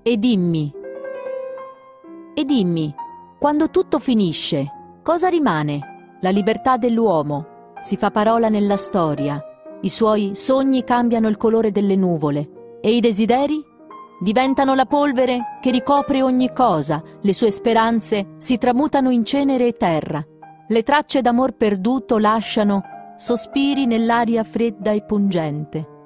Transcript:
E dimmi, e dimmi, quando tutto finisce, cosa rimane? La libertà dell'uomo si fa parola nella storia, i suoi sogni cambiano il colore delle nuvole e i desideri diventano la polvere che ricopre ogni cosa, le sue speranze si tramutano in cenere e terra, le tracce d'amor perduto lasciano sospiri nell'aria fredda e pungente.